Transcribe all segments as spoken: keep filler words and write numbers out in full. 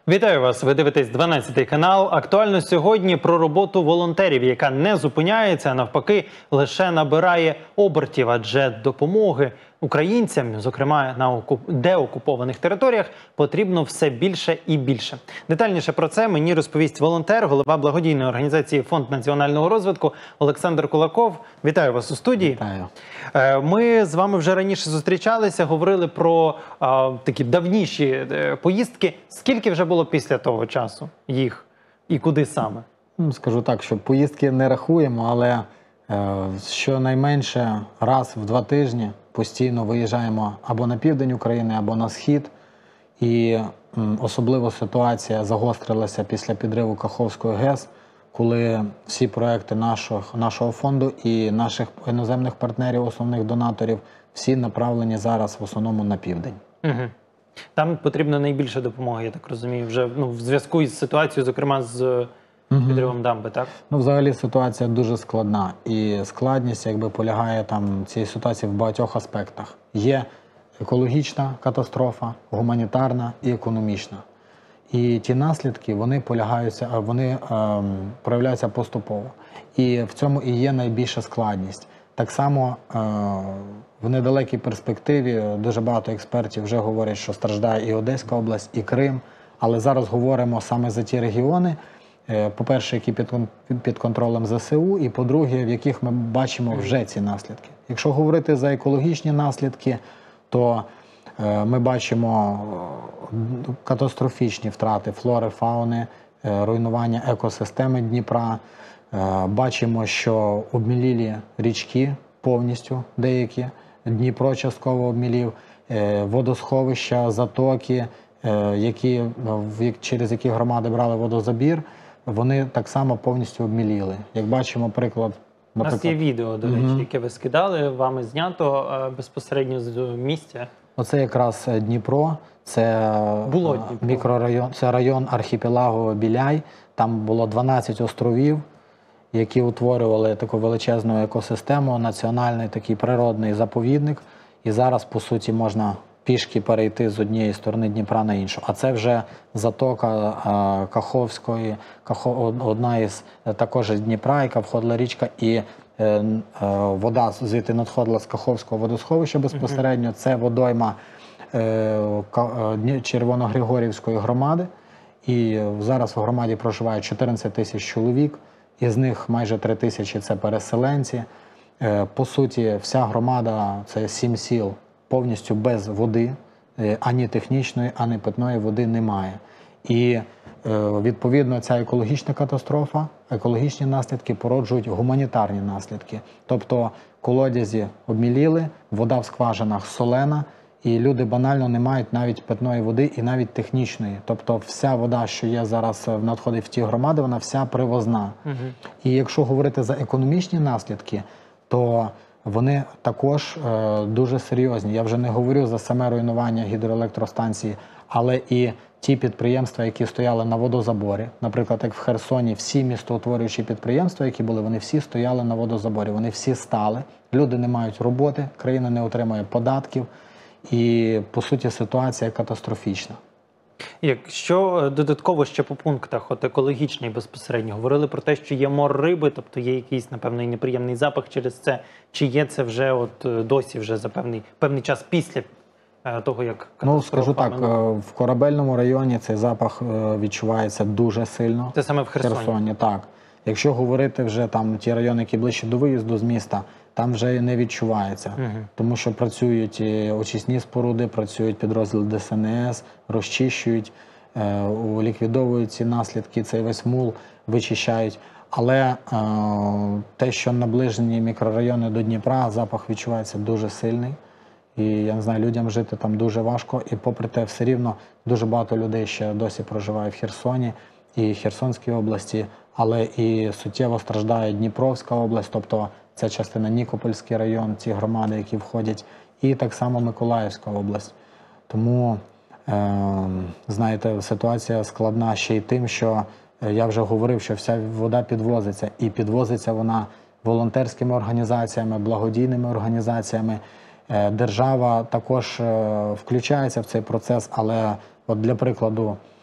Вітаю вас! Ви дивитесь дванадцятий канал. Актуально сьогодні про роботу волонтерів, яка не зупиняється, а навпаки лише набирає обертів, адже допомоги українцям, зокрема на деокупованих територіях, потрібно все більше і більше. Детальніше про це мені розповість волонтер, голова благодійної організації «Фонд національного розвитку» Олександр Кулаков. Вітаю вас у студії. Вітаю. Ми з вами вже раніше зустрічалися, говорили про а, такі давніші поїздки. Скільки вже було після того часу їх і куди саме? Скажу так, що поїздки не рахуємо, але е, щонайменше раз в два тижні постійно виїжджаємо або на південь України, або на схід. І м, особливо ситуація загострилася після підриву Каховської ГЕС, коли всі проекти нашого, нашого фонду і наших іноземних партнерів, основних донаторів, всі направлені зараз в основному на південь. Угу. Там потрібна найбільша допомога, я так розумію, вже ну, в зв'язку із ситуацією, зокрема з підривом угу. дамби, так? Ну, взагалі ситуація дуже складна. І складність якби полягає там цієї ситуації в багатьох аспектах. Є екологічна катастрофа, гуманітарна і економічна. І ті наслідки, вони полягаються, вони ем, проявляються поступово. І в цьому і є найбільша складність. Так само е, в недалекій перспективі дуже багато експертів вже говорять, що страждає і Одеська область, і Крим. Але зараз говоримо саме за ті регіони, е, по-перше, які під, під контролем ЗСУ, і по-друге, в яких ми бачимо вже ці наслідки. Якщо говорити за екологічні наслідки, то е, ми бачимо катастрофічні втрати флори, фауни, е, руйнування екосистеми Дніпра. Бачимо, що обмілілі річки повністю деякі, Дніпро частково обмілів, водосховища, затоки, які, через які громади брали водозабір, вони так само повністю обміліли. Як бачимо, приклад... У нас є відео, до речі, mm-hmm. яке ви скидали, вами знято безпосередньо з місця. Оце якраз Дніпро, це було Дніпро. Мікрорайон, це район архіпелагу Біляй, там було дванадцять островів, які утворювали таку величезну екосистему, національний такий природний заповідник. І зараз, по суті, можна пішки перейти з однієї сторони Дніпра на іншу. А це вже затока а, Каховської, Кахо, одна із також з Дніпра, яка входила річка, і е, е, вода звідти надходила з Каховського водосховища безпосередньо. Це водойма е, Червоногригорівської громади. І зараз в громаді проживає чотирнадцять тисяч чоловік. Із них майже три тисячі – це переселенці. По суті, вся громада – це сім сіл повністю без води, ані технічної, ані питної води немає. І, відповідно, ця екологічна катастрофа, екологічні наслідки породжують гуманітарні наслідки. Тобто колодязі обміліли, вода в скважинах солена, і люди банально не мають навіть питної води і навіть технічної. Тобто вся вода, що є зараз, надходить в ті громади, вона вся привозна. Угу. І якщо говорити за економічні наслідки, то вони також е, дуже серйозні. Я вже не говорю за саме руйнування гідроелектростанції, але і ті підприємства, які стояли на водозаборі. Наприклад, як в Херсоні, всі містоутворюючі підприємства, які були, вони всі стояли на водозаборі. Вони всі стали. Люди не мають роботи, країна не отримує податків. І, по суті, ситуація катастрофічна. Якщо додатково ще по пунктах, от екологічний безпосередньо, говорили про те, що є мор риби, тобто є якийсь, напевно, і неприємний запах через це. Чи є це вже от досі вже за певний, певний час після того, як катастрофа? Ну, скажу так, в Корабельному районі цей запах відчувається дуже сильно. Це саме в Херсоні? В Херсоні, так. Якщо говорити вже там ті райони, які ближче до виїзду з міста, там вже не відчувається, угу. тому що працюють очисні споруди, працюють підрозділи Де Ес Ен Ес, розчищують, е, ліквідовують ці наслідки, цей весь мул вичищають. Але е, те, що наближені мікрорайони до Дніпра, запах відчувається дуже сильний. І, я не знаю, людям жити там дуже важко. І попри те, все рівно дуже багато людей ще досі проживає в Херсоні і Херсонській області, але і суттєво страждає Дніпровська область, тобто це частина Нікопольський район, ці громади, які входять, і так само Миколаївська область. Тому, е, знаєте, ситуація складна ще й тим, що я вже говорив, що вся вода підвозиться. І підвозиться вона волонтерськими організаціями, благодійними організаціями. Е, держава також е, включається в цей процес, але от для прикладу,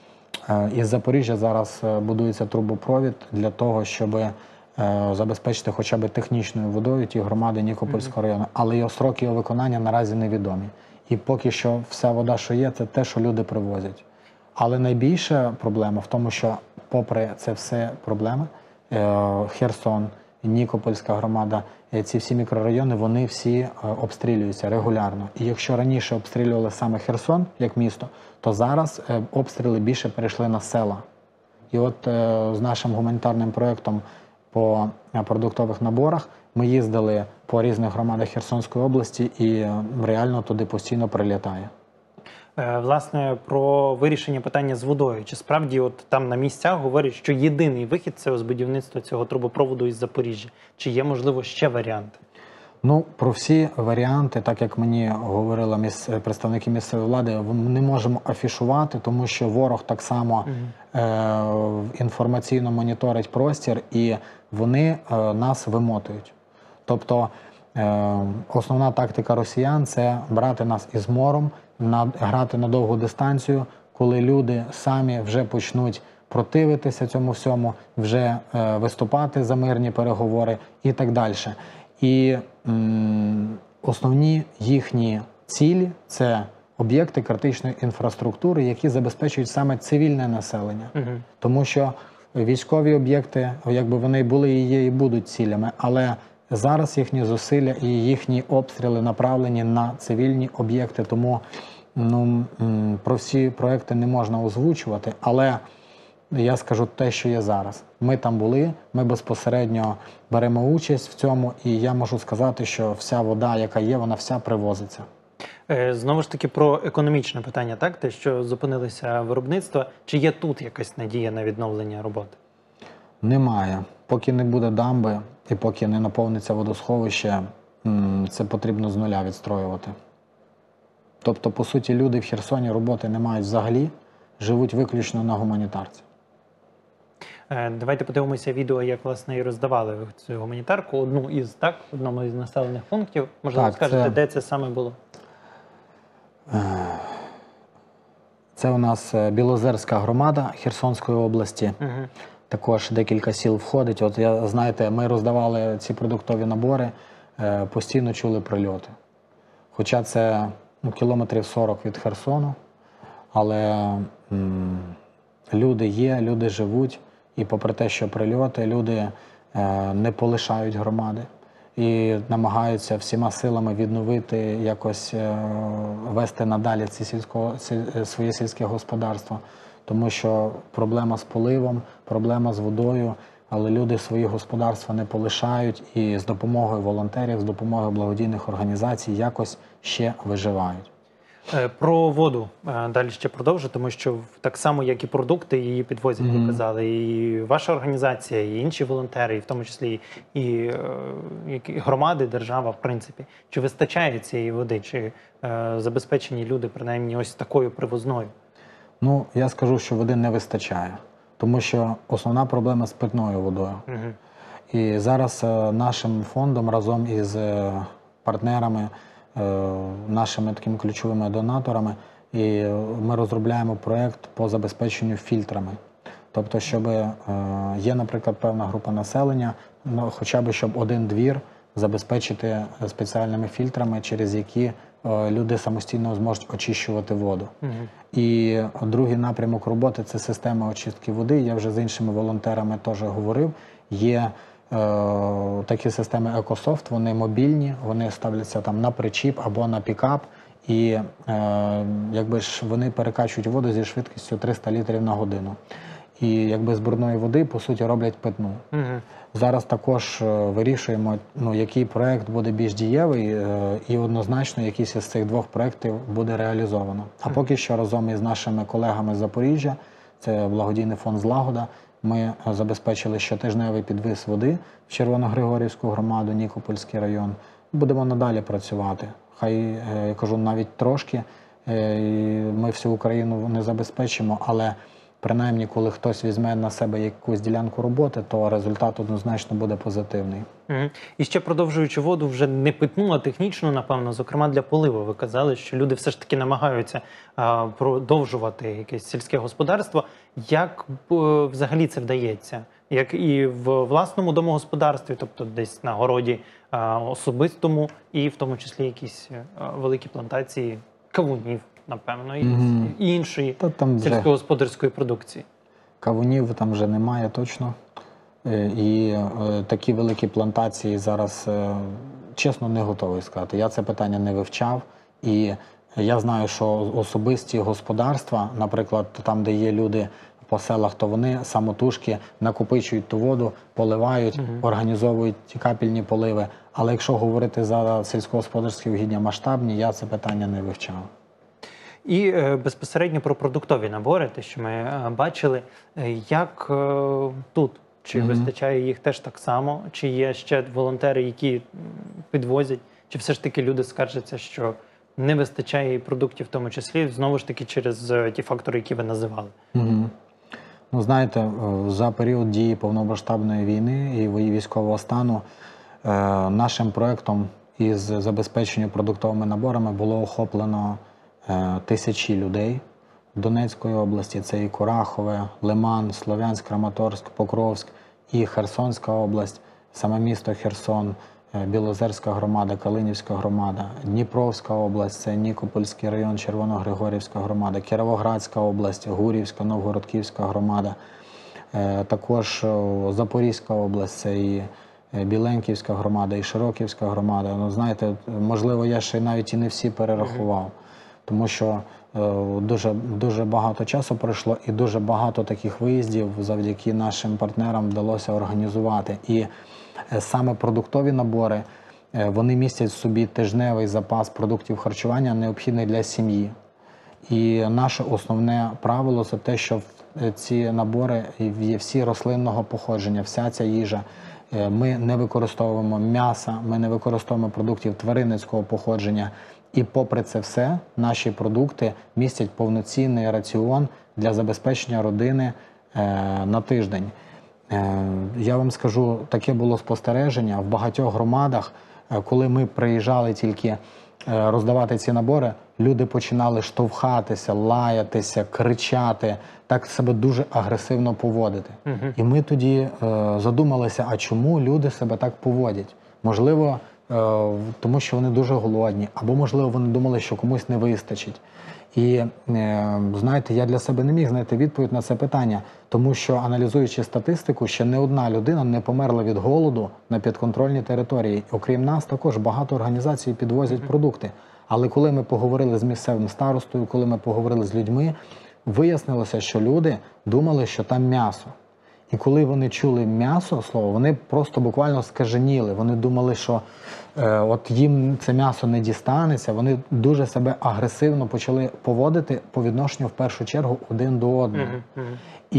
Е, Із Запоріжжя зараз е, будується трубопровід для того, щоб е, забезпечити хоча б технічною водою ті громади Нікопольського району. Але його строки його виконання наразі невідомі. І поки що вся вода, що є, це те, що люди привозять. Але найбільша проблема в тому, що попри це все проблеми, е, Херсон, Нікопольська громада, е, ці всі мікрорайони, вони всі е, обстрілюються регулярно. І якщо раніше обстрілювали саме Херсон як місто, то зараз е, обстріли більше перейшли на села. І от е, з нашим гуманітарним проєктом по е, продуктових наборах ми їздили по різних громадах Херсонської області і е, реально туди постійно прилітає. Е, Власне, про вирішення питання з водою. Чи справді от там на місцях говорять, що єдиний вихід – це ось будівництво цього трубопроводу із Запоріжжя? Чи є, можливо, ще варіанти? Ну, про всі варіанти, так як мені говорили міс... представники місцевої влади, ми не можемо афішувати, тому що ворог так само mm-hmm. е... інформаційно моніторить простір і вони е... нас вимотують. Тобто е... основна тактика росіян – це брати нас із мором, на... грати на довгу дистанцію, коли люди самі вже почнуть противитися цьому всьому, вже е... виступати за мирні переговори і так далі. І м, основні їхні цілі – це об'єкти критичної інфраструктури, які забезпечують саме цивільне населення. Угу. Тому що військові об'єкти, якби вони були і є, і будуть цілями, але зараз їхні зусилля і їхні обстріли направлені на цивільні об'єкти, тому ну, м, про всі проекти не можна озвучувати, але я скажу те, що є зараз. Ми там були, ми безпосередньо беремо участь в цьому, і я можу сказати, що вся вода, яка є, вона вся привозиться. Знову ж таки про економічне питання, так? Те, що зупинилися виробництва. Чи є тут якась надія на відновлення роботи? Немає. Поки не буде дамби і поки не наповниться водосховище, це потрібно з нуля відстроювати. Тобто, по суті, люди в Херсоні роботи не мають взагалі, живуть виключно на гуманітарці. Давайте подивимося відео, як, власне, і роздавали цю гуманітарку. Одну із, так, одному із населених пунктів. Можливо, скажете, це... де це саме було? Це у нас Білозерська громада Херсонської області. Угу. Також декілька сіл входить. От, я, знаєте, ми роздавали ці продуктові набори, постійно чули прильоти. Хоча це ну, кілометрів сорок від Херсону, але м, люди є, люди живуть. І попри те, що прильоти, люди е, не полишають громади і намагаються всіма силами відновити, якось е, вести надалі ці сільсько, сіль, своє сільське господарство. Тому що проблема з поливом, проблема з водою, але люди свої господарства не полишають і з допомогою волонтерів, з допомогою благодійних організацій якось ще виживають. Про воду далі ще продовжу, тому що так само, як і продукти, її підвозять, ви казали, і ваша організація, і інші волонтери, і в тому числі і, і громади, держава, в принципі. Чи вистачає цієї води, чи е, забезпечені люди, принаймні, ось такою привозною? Ну, я скажу, що води не вистачає, тому що основна проблема з питною водою. Угу. І зараз е, нашим фондом разом із е, партнерами, нашими такими ключовими донаторами, і ми розробляємо проєкт по забезпеченню фільтрами. Тобто, щоб є, наприклад, певна група населення, ну, хоча б щоб один двір забезпечити спеціальними фільтрами, через які люди самостійно зможуть очищувати воду. Угу. І другий напрямок роботи – це система очистки води. Я вже з іншими волонтерами теж говорив. Є такі системи екософт, вони мобільні, вони ставляться там на причіп або на пікап, і е, якби ж вони перекачують воду зі швидкістю триста літрів на годину. І якби з брудної води, по суті, роблять питну. Угу. Зараз також вирішуємо, ну, який проєкт буде більш дієвий, е, і однозначно якийсь із цих двох проєктів буде реалізовано. А поки що разом із нашими колегами з Запоріжжя, це благодійний фонд «Злагода», ми забезпечили щотижневий підвіз води в Червоногригорівську громаду, Нікопольський район. Будемо надалі працювати. Хай, я кажу, навіть трошки ми всю Україну не забезпечимо, але принаймні, коли хтось візьме на себе якусь ділянку роботи, то результат однозначно буде позитивний. Угу. І ще продовжуючи воду вже не питну, а технічну, напевно, зокрема для поливу. Ви казали, що люди все ж таки намагаються а, продовжувати якесь сільське господарство. Як б, взагалі це вдається? Як і в власному домогосподарстві, тобто десь на городі а, особистому, і в тому числі якісь а, великі плантації кавунів, напевно, і, Мгм. і іншої Та там вже сільськогосподарської продукції. кавунів там вже немає точно. Е, І е, такі великі плантації зараз, е, чесно, не готовий сказати. Я це питання не вивчав. І я знаю, що особисті господарства, наприклад, там, де є люди по селах, то вони самотужки накопичують ту воду, поливають, Мгм. організовують ті капельні поливи. Але якщо говорити за сільськогосподарські угіддя масштабні, я це питання не вивчав. І е, безпосередньо про продуктові набори, те, що ми е, бачили, Е, як е, тут? Чи Мгм. вистачає їх теж так само? Чи є ще волонтери, які м, підвозять? Чи все ж таки люди скаржаться, що не вистачає і продуктів, в тому числі, знову ж таки, через е, ті фактори, які ви називали? Угу. Ну, знаєте, е, за період дії повномасштабної війни і вої- військового стану е, нашим проєктом із забезпечення продуктовими наборами було охоплено е, тисячі людей Донецької області. Це і Курахове, Лиман, Слов'янськ, Краматорськ, Покровськ, і Херсонська область, саме місто Херсон, е, Білозерська громада, Калинівська громада, Дніпровська область, це Нікопольський район, Червоногригорівська громада, Кіровоградська область, Гурівська, Новгородківська громада, е, також о, Запорізька область, це і е, Біленківська громада, і Широківська громада. Ну, знаєте, можливо, я ще навіть і не всі перерахував, тому що е, дуже, дуже багато часу пройшло і дуже багато таких виїздів завдяки нашим партнерам вдалося організувати. І е, саме продуктові набори, е, вони містять в собі тижневий запас продуктів харчування, необхідний для сім'ї. І наше основне правило – це те, що в- ці набори є всі рослинного походження, вся ця їжа. Е, Ми не використовуємо м'яса, ми не використовуємо продуктів тваринницького походження. І попри це все, наші продукти містять повноцінний раціон для забезпечення родини е, на тиждень. Е, Я вам скажу, таке було спостереження в багатьох громадах, е, коли ми приїжджали тільки е, роздавати ці набори, люди починали штовхатися, лаятися, кричати, так себе дуже агресивно поводити. Мгм. І ми тоді е, задумалися, а чому люди себе так поводять? Можливо, е, тому що вони дуже голодні, або, можливо, вони думали, що комусь не вистачить. І, е, знаєте, я для себе не міг знайти відповідь на це питання, тому що, аналізуючи статистику, ще не одна людина не померла від голоду на підконтрольній території. Окрім нас, також багато організацій підвозять продукти. Але коли ми поговорили з місцевим старостою, коли ми поговорили з людьми, вияснилося, що люди думали, що там м'ясо. І коли вони чули м'ясо, слово, вони просто буквально скаженіли. Вони думали, що е, от їм це м'ясо не дістанеться. Вони дуже себе агресивно почали поводити по відношенню в першу чергу один до одного. Мгм. Мгм.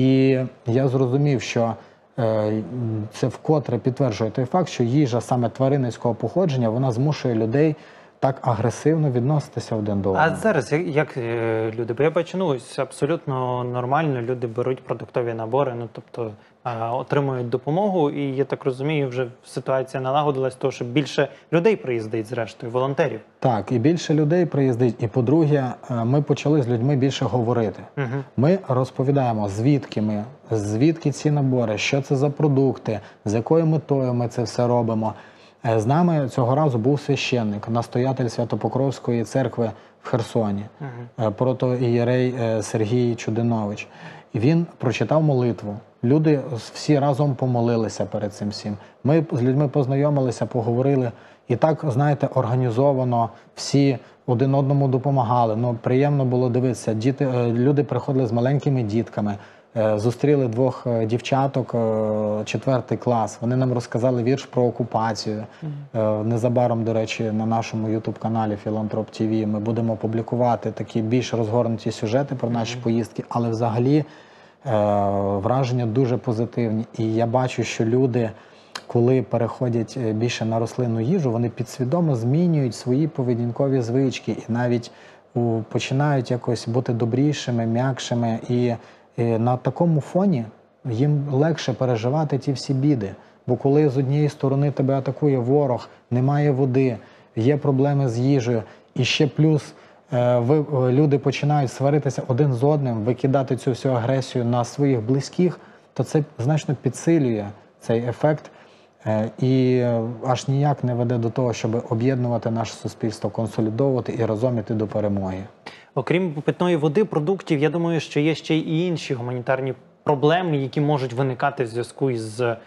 І я зрозумів, що е, це вкотре підтверджує той факт, що їжа саме тваринницького походження, вона змушує людей так агресивно відноситися один до одного. А зараз як, як е, люди? Бо я бачу, ну ось абсолютно нормально люди беруть продуктові набори, ну тобто а, отримують допомогу, і я так розумію, вже ситуація налагодилась, того, що більше людей приїздить, зрештою, волонтерів. Так, і більше людей приїздить. І по-друге, е, ми почали з людьми більше говорити. Угу. Ми розповідаємо, звідки ми, звідки ці набори, що це за продукти, з якою метою ми це все робимо. Е, З нами цього разу був священник, настоятель Свято-Покровської церкви в Херсоні, Угу. е, протоієрей е, Сергій Чудинович. І він прочитав молитву. Люди всі разом помолилися перед цим всім. Ми з людьми познайомилися, поговорили. І так, знаєте, організовано всі один одному допомагали. Ну, приємно було дивитися. Діти, е, люди приходили з маленькими дітками. Е, Зустріли двох е, дівчаток, е, четвертий клас. Вони нам розказали вірш про окупацію. Е, Незабаром, до речі, на нашому ютуб-каналі Філантроп ТВ ми будемо публікувати такі більш розгорнуті сюжети про наші поїздки. Але взагалі е, враження дуже позитивні. І я бачу, що люди, коли переходять е, більше на рослинну їжу, вони підсвідомо змінюють свої поведінкові звички і навіть у, починають якось бути добрішими, м'якшими. І І на такому фоні їм легше переживати ті всі біди. Бо коли з однієї сторони тебе атакує ворог, немає води, є проблеми з їжею, і ще плюс е, ви, е, люди починають сваритися один з одним, викидати цю всю агресію на своїх близьких, то це значно підсилює цей ефект е, і аж ніяк не веде до того, щоб об'єднувати наше суспільство, консолідовувати і разом іти до перемоги. Окрім питної води, продуктів, я думаю, що є ще й інші гуманітарні проблеми, які можуть виникати в зв'язку із е,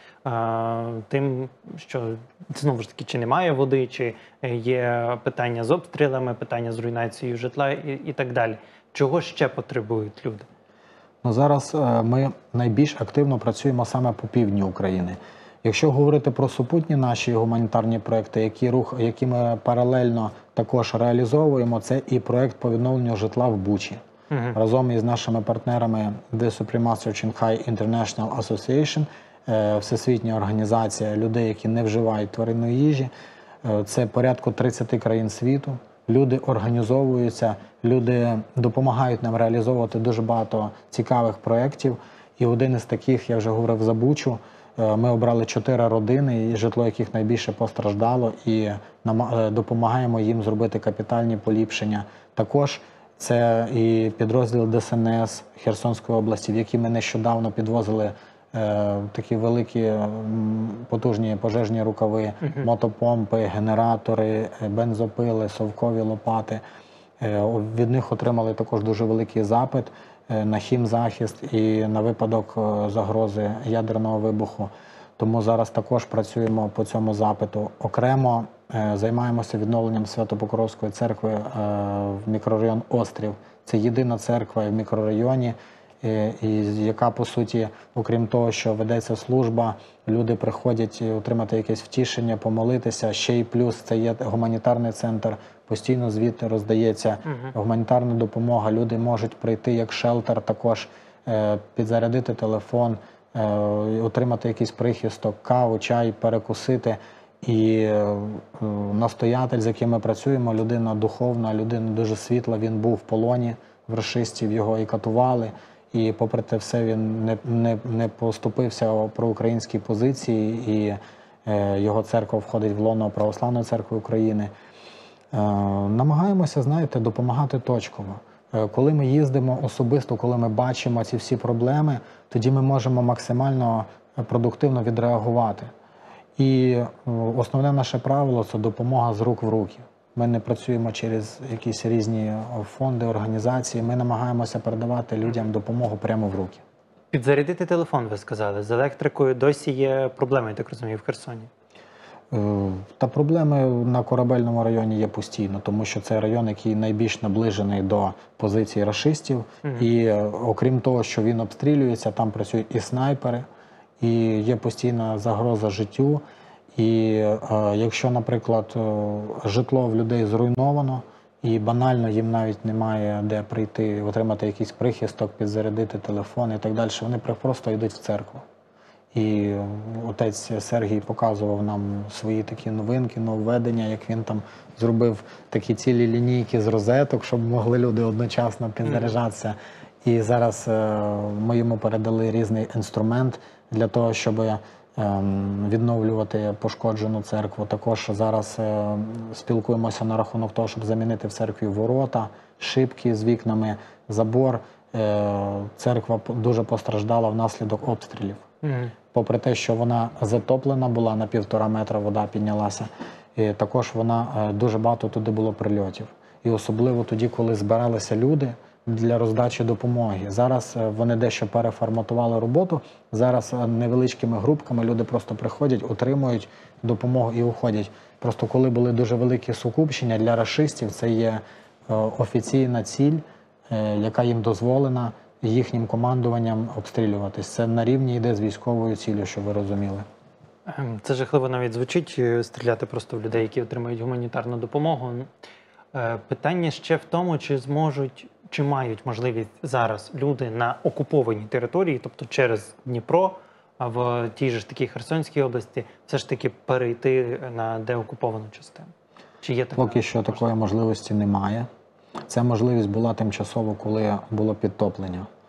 тим, що знову ж таки чи немає води, чи є питання з обстрілами, питання з руйнацією житла і, і так далі. Чого ще потребують люди? Ну, зараз е, ми найбільш активно працюємо саме по півдні України. Якщо говорити про супутні наші гуманітарні проекти, які, рух, які ми паралельно також реалізовуємо, це і проект по відновленню житла в Бучі. Uh-huh. Разом із нашими партнерами The Supreme Shanghai International Association, всесвітня організація людей, які не вживають тваринної їжі. Це порядку тридцяти країн світу. Люди організовуються, люди допомагають нам реалізовувати дуже багато цікавих проєктів. І один із таких, я вже говорив, за Бучу, ми обрали чотири родини, житло яких найбільше постраждало, і допомагаємо їм зробити капітальні поліпшення. Також це і підрозділ Де Ес Ен Ес Херсонської області, в які ми нещодавно підвозили е, такі великі потужні пожежні рукави, uh-huh. мотопомпи, генератори, бензопили, совкові лопати. Е, від них отримали також дуже великий запит е, на хімзахист і на випадок загрози ядерного вибуху. Тому зараз також працюємо по цьому запиту. Окремо е, займаємося відновленням Свято-Покровської церкви е, в мікрорайон Острів. Це єдина церква в мікрорайоні, е, і, яка, по суті, окрім того, що ведеться служба, люди приходять отримати якесь втішення, помолитися. Ще й плюс це є гуманітарний центр, постійно звідти роздається uh-huh. гуманітарна допомога. Люди можуть прийти як шелтер, також е, підзарядити телефон, отримати якийсь прихисток, каву, чай, перекусити. І настоятель, з яким ми працюємо, людина духовна, людина дуже світла, він був в полоні в рашистів, його і катували. І попри те все він не, не, не поступився про українські позиції, і його церква входить в лоно Православної церкви України. Намагаємося, знаєте, допомагати точково. Коли ми їздимо особисто, коли ми бачимо ці всі проблеми, тоді ми можемо максимально продуктивно відреагувати. І основне наше правило – це допомога з рук в руки. Ми не працюємо через якісь різні фонди, організації, ми намагаємося передавати людям допомогу прямо в руки. Підзарядити телефон, ви сказали. З електрикою досі є проблеми, я так розумію, в Херсоні. Та проблеми на Корабельному районі є постійно, тому що це район, який найбільш наближений до позицій рашистів. Mm-hmm. І окрім того, що він обстрілюється, там працюють і снайпери, і є постійна загроза життю. І е, якщо, наприклад, житло в людей зруйновано, і банально їм навіть немає де прийти, отримати якийсь прихисток, підзарядити телефон і так далі, вони просто йдуть в церкву. І отець Сергій показував нам свої такі новинки, нововведення, як він там зробив такі цілі лінійки з розеток, щоб могли люди одночасно підзаряджатися. І зараз е, ми йому передали різний інструмент для того, щоб е, відновлювати пошкоджену церкву. Також зараз е, спілкуємося на рахунок того, щоб замінити в церкві ворота, шибки з вікнами, забор. Е, церква дуже постраждала внаслідок обстрілів. Mm-hmm. Попри те, що вона затоплена була, на півтора метра вода піднялася, і також вона, дуже багато туди було прильотів. І особливо тоді, коли збиралися люди для роздачі допомоги. Зараз вони дещо переформатували роботу, зараз невеличкими групками люди просто приходять, отримують допомогу і уходять. Просто коли були дуже великі сукупщення для рашистів, це є офіційна ціль, яка їм дозволена їхнім командуванням обстрілюватись. Це на рівні йде з військовою ціллю, щоб ви розуміли. Це жахливо навіть звучить, стріляти просто в людей, які отримують гуманітарну допомогу. Питання ще в тому, чи зможуть, чи мають можливість зараз люди на окупованій території, тобто через Дніпро, в тій же ж такій Херсонській області, все ж таки перейти на деокуповану частину. Чи є така Поки що можливість? Такої можливості немає. Ця можливість була тимчасово, коли було підтоплення.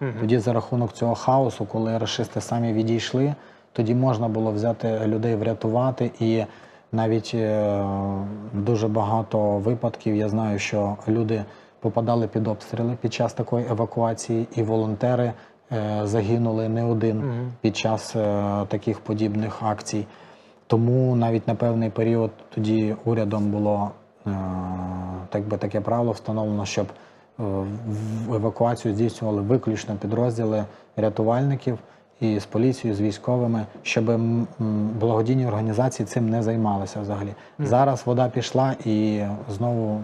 Мгм. Тоді за рахунок цього хаосу, коли рашисти самі відійшли, тоді можна було взяти людей, врятувати. І навіть е, дуже багато випадків, я знаю, що люди попадали під обстріли під час такої евакуації, і волонтери е, загинули не один Мгм. під час е, таких подібних акцій. Тому навіть на певний період тоді урядом було е, так би таке правило встановлено, щоб е, в евакуацію здійснювали виключно підрозділи рятувальників і з поліцією, з військовими, щоб м, м, благодійні організації цим не займалися взагалі. Мгм. Зараз вода пішла і знову,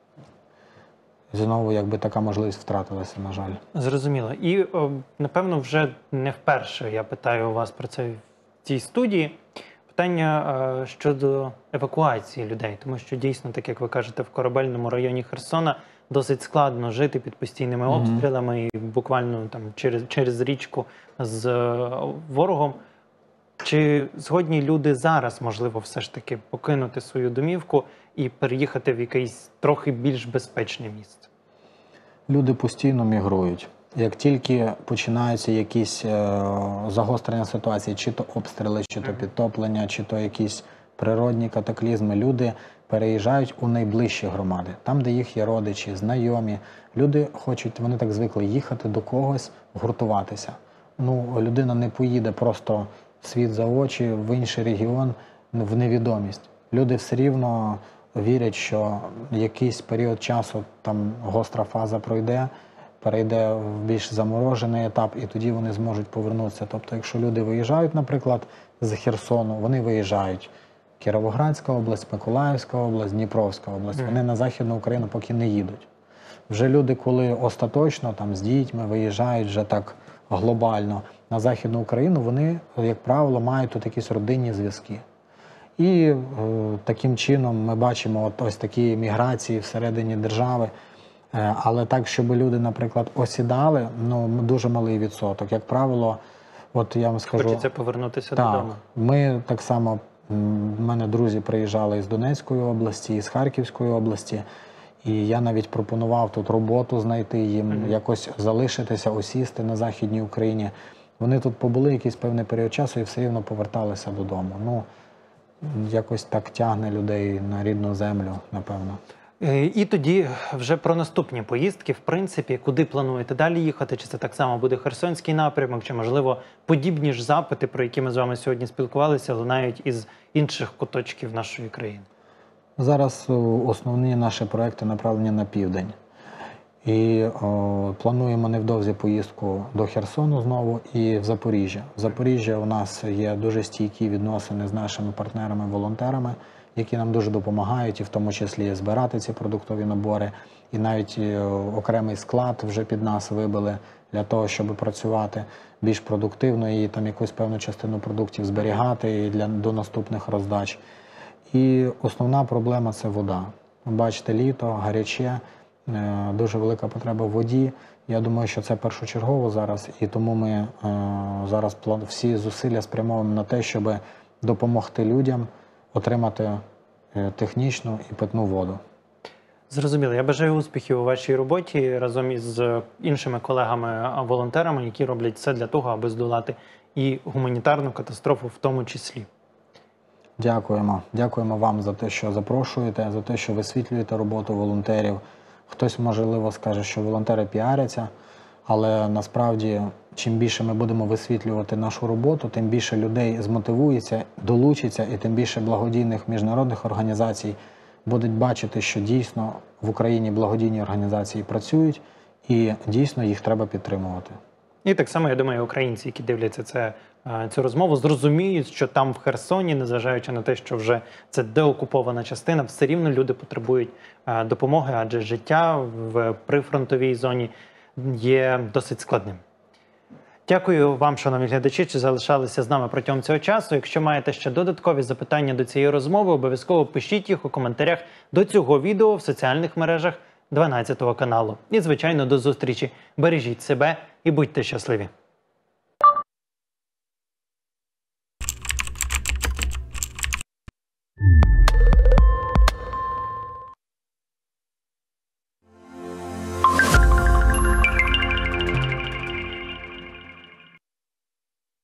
знову якби така можливість втратилася, на жаль. Зрозуміло. І, о, напевно, вже не вперше я питаю у вас про це в цій студії. Питання е, щодо евакуації людей, тому що дійсно, так як ви кажете, в корабельному районі Херсона досить складно жити під постійними Мгм. обстрілами і буквально там через, через річку з е, ворогом. Чи згодні люди зараз, можливо, все ж таки покинути свою домівку і переїхати в якесь трохи більш безпечне місце? Люди постійно мігрують. Як тільки починаються якісь е, загострення ситуації, чи то обстріли, чи то Мгм. підтоплення, чи то якісь природні катаклізми, люди переїжджають у найближчі громади, там, де їх є родичі, знайомі. Люди хочуть, вони так звикли їхати до когось, гуртуватися. Ну, людина не поїде просто в світ за очі, в інший регіон, в невідомість. Люди все рівно вірять, що якийсь період часу, там гостра фаза пройде, перейде в більш заморожений етап, і тоді вони зможуть повернутися. Тобто, якщо люди виїжджають, наприклад, з Херсону, вони виїжджають. Кіровоградська область, Миколаївська область, Дніпровська область. Мгм. Вони на Західну Україну поки не їдуть. Вже люди, коли остаточно там з дітьми виїжджають вже так глобально на Західну Україну, вони, як правило, мають тут якісь родинні зв'язки. І е, таким чином ми бачимо от ось такі міграції всередині держави. Е, але так, щоб люди, наприклад, осідали, ну, дуже малий відсоток. Як правило, от я вам скажу... Хочеться повернутися Так, додому. ми так само, м, в мене друзі приїжджали із Донецької області, із Харківської області, і я навіть пропонував тут роботу знайти їм, Мгм. якось залишитися, осісти на Західній Україні. Вони тут побули якийсь певний період часу і все рівно поверталися додому. Ну, якось так тягне людей на рідну землю, напевно. Е, І тоді вже про наступні поїздки, в принципі, куди плануєте далі їхати? Чи це так само буде Херсонський напрямок, чи, можливо, подібні ж запити, про які ми з вами сьогодні спілкувалися, лунають із інших куточків нашої країни? Зараз о, основні наші проекти направлені на південь. І о, плануємо невдовзі поїздку до Херсону знову і в Запоріжжя. В Запоріжжя у нас є дуже стійкі відносини з нашими партнерами-волонтерами, які нам дуже допомагають, і в тому числі збирати ці продуктові набори. І навіть е, окремий склад вже під нас вибили для того, щоб працювати більш продуктивно і там якусь певну частину продуктів зберігати і для, до наступних роздач. І основна проблема – це вода. Ви бачите, літо, гаряче, е, дуже велика потреба в воді. Я думаю, що це першочергово зараз, і тому ми е, зараз план- всі зусилля спрямовуємо на те, щоб допомогти людям отримати е, технічну і питну воду. Зрозуміло. Я бажаю успіхів у вашій роботі разом із іншими колегами-волонтерами, які роблять все для того, аби здолати і гуманітарну катастрофу в тому числі. Дякуємо. Дякуємо вам за те, що запрошуєте, за те, що висвітлюєте роботу волонтерів. Хтось, можливо, скаже, що волонтери піаряться, але насправді, чим більше ми будемо висвітлювати нашу роботу, тим більше людей змотивується, долучиться, і тим більше благодійних міжнародних організацій будуть бачити, що дійсно в Україні благодійні організації працюють, і дійсно їх треба підтримувати. І так само, я думаю, українці, які дивляться це, е, цю розмову, зрозуміють, що там в Херсоні, незважаючи на те, що вже це деокупована частина, все рівно люди потребують е, допомоги, адже життя в прифронтовій зоні є досить складним. Дякую вам, шановні глядачі, що залишалися з нами протягом цього часу. Якщо маєте ще додаткові запитання до цієї розмови, обов'язково пишіть їх у коментарях до цього відео в соціальних мережах дванадцятого каналу. І, звичайно, до зустрічі. Бережіть себе і будьте щасливі!